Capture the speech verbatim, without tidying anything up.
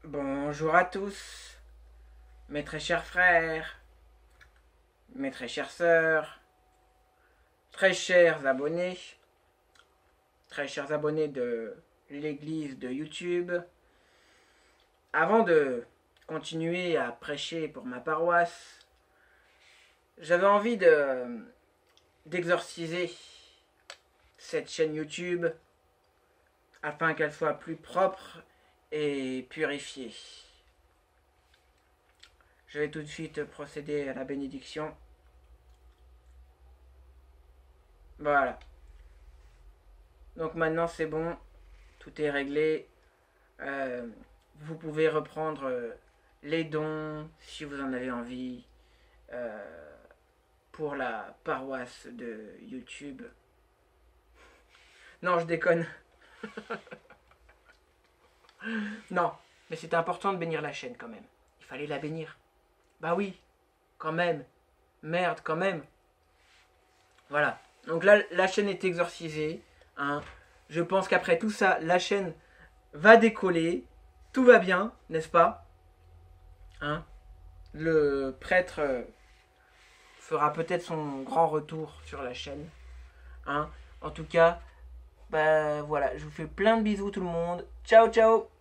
Bonjour à tous, mes très chers frères, mes très chères sœurs, très chers abonnés, très chers abonnés de l'église de YouTube. Avant de continuer à prêcher pour ma paroisse, j'avais envie de d'exorciser cette chaîne YouTube afin qu'elle soit plus propre et purifiée. Je vais tout de suite procéder à la bénédiction. Voilà. Donc maintenant c'est bon, tout est réglé. Euh, vous pouvez reprendre les dons si vous en avez envie euh, pour la paroisse de YouTube. Non, je déconne. Non, mais c'est important de bénir la chaîne quand même. Il fallait la bénir. Bah oui, quand même. Merde, quand même. Voilà. Donc là, la chaîne est exorcisée. Hein. Je pense qu'après tout ça, la chaîne va décoller. Tout va bien, n'est-ce pas? Hein. Le prêtre euh, fera peut-être son grand retour sur la chaîne. Hein. En tout cas, bah voilà, je vous fais plein de bisous tout le monde. Ciao, ciao!